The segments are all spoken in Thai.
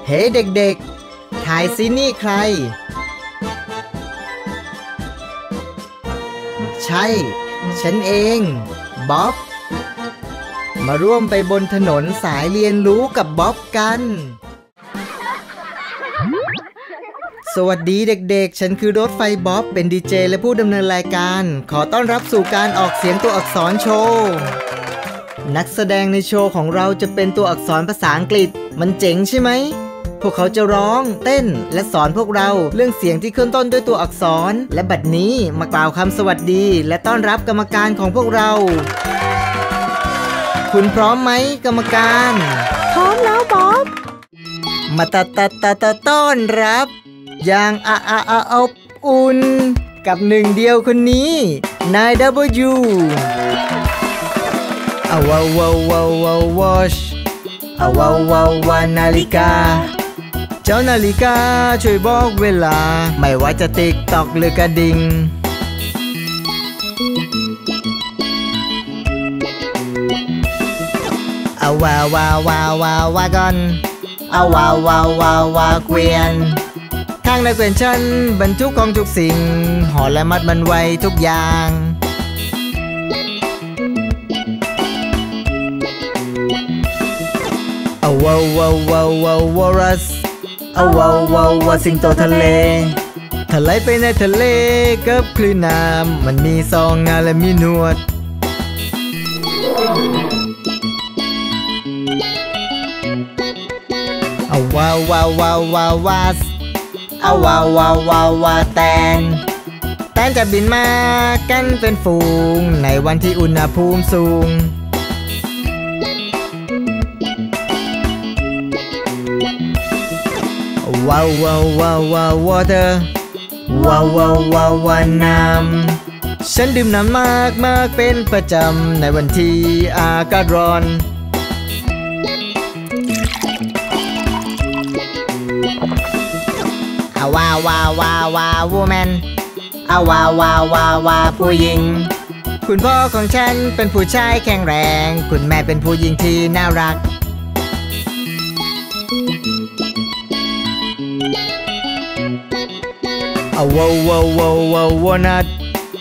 เฮ้เด็กๆถ่ายซินี่ใครใช่ฉันเองบ๊อบมาร่วมไปบนถนนสายเรียนรู้กับบ๊อบกันสวัสดีเด็กๆฉันคือรถไฟบ๊อบเป็นดีเจและผู้ดำเนินรายการขอต้อนรับสู่การออกเสียงตัวอักษรโชว์นักแสดงในโชว์ของเราจะเป็นตัวอักษรภาษาอังกฤษมันเจ๋งใช่ไหมพวกเขาจะร้องเต้นและสอนพวกเราเรื่องเสียงที่ขึ้นต้นด้วยตัวอักษรและบัดนี้มากล่าวคำสวัสดีและต้อนรับกรรมการของพวกเราคุณพร้อมไหมกรรมการพร้อมแล้วบ๊อบมาต้อนรับอย่างอบอุ่นกับหนึ่งเดียวคนนี้นาย W วอชวานาฬิกาเจ้านาฬิกาช่วยบอกเวลาไม่ว่าจะติ๊กตอกหรือกระดิ่งวาก่อนวาเกวียนข้างในเกวียนฉันบรรทุกของทุกสิ่งห่อและมัดมันไว้ทุกอย่างวอรัสสิงโตทะเลทะเลไปในทะเลกับคลื่นน้ำมันมีสองงาและมีหนวดวาแตนจะบินมากันเป็นฝูงในวันที่อุณหภูมิสูงวอเตอร์วาน้ำฉันดื่มน้ำมากเป็นประจำในวันที่อากาศร้อนวูแมนผู้หญิงคุณพ่อของฉันเป็นผู้ชายแข็งแรงคุณแม่เป็นผู้หญิงที่น่ารักวอนัท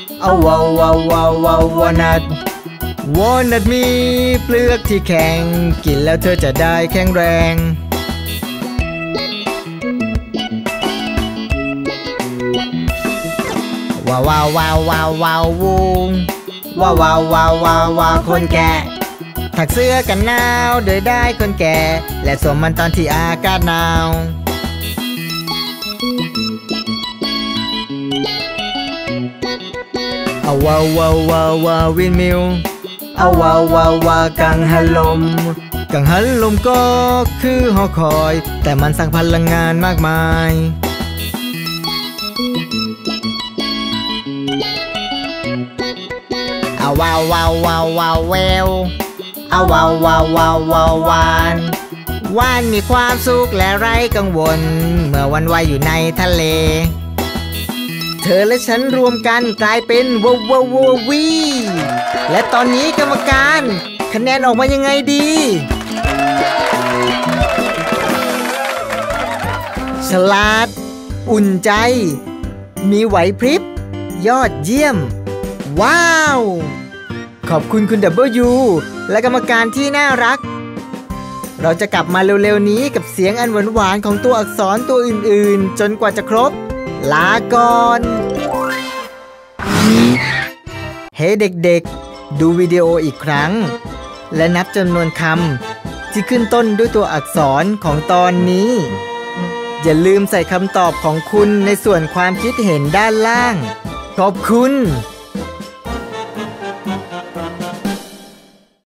วอนัทมีเปลือกที่แข็งกินแล้วเธอจะได้แข็งแรงวุงคนแก่ถักเสื้อกันหนาวโดยได้คนแก่และสวมมันตอนที่อากาศหนาววินมิลกังหันลมก็คือหอคอยแต่มันสร้างพลังงานมากมายแวววานมีความสุขและไร้กังวลเมื่อวันว่ายอยู่ในทะเลเธอและฉันรวมกันกลายเป็นวีและตอนนี้กรรมการคะแนนออกมายังไงดีฉลาดอุ่นใจมีไหวพริบยอดเยี่ยมว้าวขอบคุณคุณ W และกรรมการที่น่ารักเราจะกลับมาเร็วๆนี้กับเสียงอันหวานๆของตัวอักษรตัวอื่นๆจนกว่าจะครบลาก่อนเฮ้เด็กๆดูวิดีโออีกครั้งและนับจำนวนคำที่ขึ้นต้นด้วยตัวอักษรของตอนนี้อย่าลืมใส่คำตอบของคุณในส่วนความคิดเห็นด้านล่างขอบคุณ